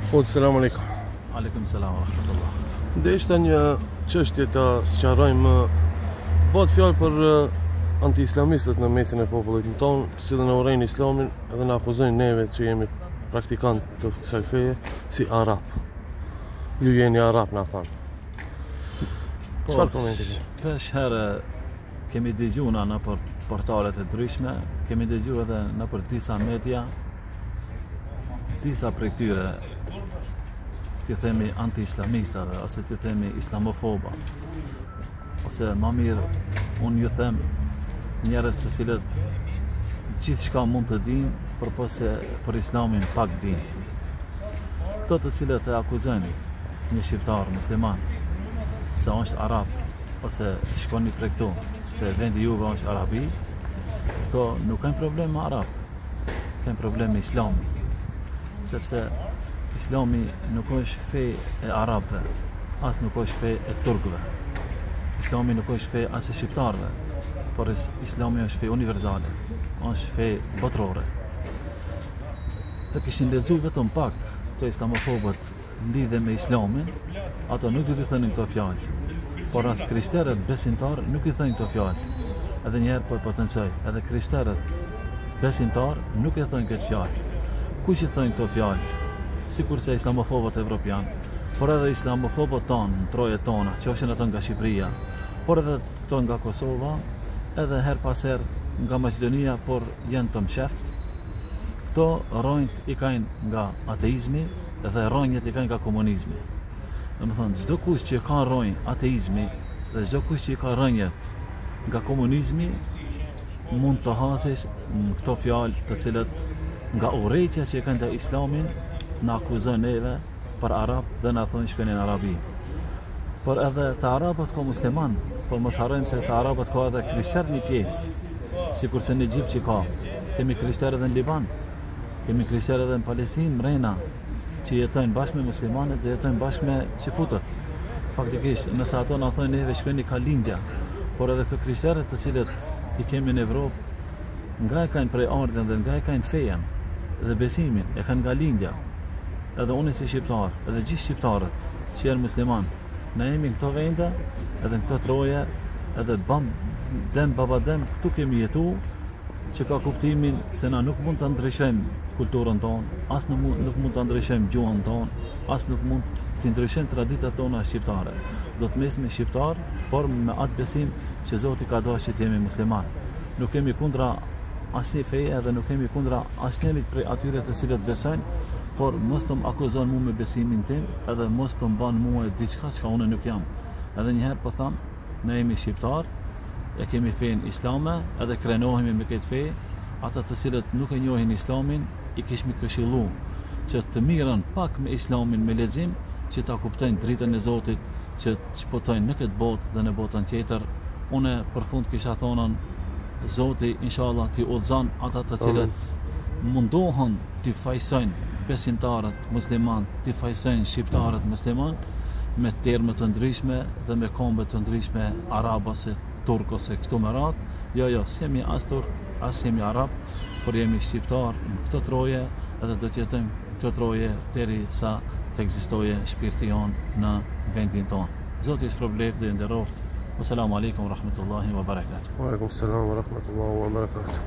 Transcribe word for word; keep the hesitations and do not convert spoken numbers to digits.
Po, selam aleikum. Aleikum selam wa rahmatullah. Dhe ishte një çështje ta sqarojmë, bëhet fjalë për anti-islamistët në mesin e popullit tonë, të cilën e urrejnë islamin dhe na akuzojnë neve që jemi praktikantë të kësaj feje si arab. Ju jeni arab, na thanë. Çfarë komenti keni? Shpesh herë kemi dëgjuar na në për portalet e ndryshme, kemi dëgjuar edhe në për disa media, disa prej tyre të themi anti-islamistave ose të themi islamofoba, ose më mirë unë ju them njerëz të cilët gjithçka mund të dinë, përpo se për islamin pak dinë. Këto të cilët e akuzojnë një shqiptar musliman se është arab ose shkoni prej këtu se vendi juve është Arabi, këto nuk kanë problem me arab, kanë problem me islamin, sepse Islami nuk është fe e arabëve, as nuk është fe e turkëve. Islami nuk është fe as e shqiptarëve, por Islami është fe universale, është fe botërore. Të kishin lexuar vetëm pak të islamofobët lidhe me Islamin, ato nuk do t'i thënin këto fjalë. Por as krishterët besimtar nuk i thënë këto fjalë. Edhe një herë po potencoj, edhe krishterët besimtar nuk i thënë këtë fjalë. Kush i thënë këto fjalë? Sikur se islamofobët evropian, por edhe islamofobët tonë, në trojet tona, që oshin ato nga Shqipëria, por edhe këto nga Kosova, edhe her pas her nga Maqedonia, por jenë të msheft. Këto rronjt i kajnë nga ateizmi dhe rronjët i kajnë nga komunizmi. Dhe më thonë, çdo kush që ka rronjë ateizmi dhe çdo kush që i ka rronjët nga komunizmi, mund të hasesh në këto fjalë të cilët nga urrejtja që i kanë të islamin, në akuzojnë neve për arab dhe në thonë shkoni në Arabi. Por edhe të arabët ka musliman, por mos harrojmë se të arabët ka edhe krishterë një pjesë, sikur se në Egjipt që ka. Kemi krishterë edhe në Liban, kemi krishterë edhe në Palestinë, mrena, që jetojnë bashkë me muslimanët dhe jetojnë bashkë me qifutët. Faktikisht, nëse ato në thonë neve shkoni ka lindja, por edhe të krishterët të cilët i kemi në Evropë, nga e kanë prej ardhen dhe nga e kanë fejen dhe besimin, e kanë nga lindja. Edhe unë si shqiptar, edhe gjithë shqiptarët që janë musliman, ne jemi në këto vende, edhe në këto troje, edhe bam, dem, baba dem, këtu kemi jetu, që ka kuptimin se na nuk mund të ndryshojmë kulturën tonë, as nuk mund, nuk mund të ndryshojmë gjuhën tonë, as nuk mund të ndryshojmë traditat tona shqiptare. Do të mesim shqiptar, por me atë besim që Zoti ka dashur që të jemi musliman. Nuk kemi kundra asnjë feje dhe nuk kemi kundra asnjërit prej atyre të cilët besojnë, por mos të më akuzon mu me besimin tim, edhe mos të më ban mua diçka që unë nuk jam. Edhe njëherë po tham, ne jemi shqiptar, e kemi fejnë islame, edhe krenohemi me këtë fejë, ata të cilët nuk e njohin islamin, i kishmi këshillu që të mirën pak me islamin me lexim, që ta kuptojnë dritën e Zotit, që të shpotojnë në këtë botë dhe në botën tjetër. Une për fund kisha thonën, Zoti inshallah t'i udhëzon ata të cilët mundohen t'i fajsojnë besimtarët musliman, t'i fajsojnë shqiptarët musliman me terme të ndryshme dhe me kombe të ndryshme arab ose turk ose kështu me radhë. Jo, jo, s'jemi as turk, as jemi arab, por jemi shqiptar në këtë troje edhe do t'jetojmë këtë troje deri sa të ekzistoje shpirti jonë në vendin tonë. Zoti është problem dhe nderoft. Assalamu alaikum wa rahmatullahi wa barakatuh. Wa alaikum salam wa rahmatullahi wa barakatuh.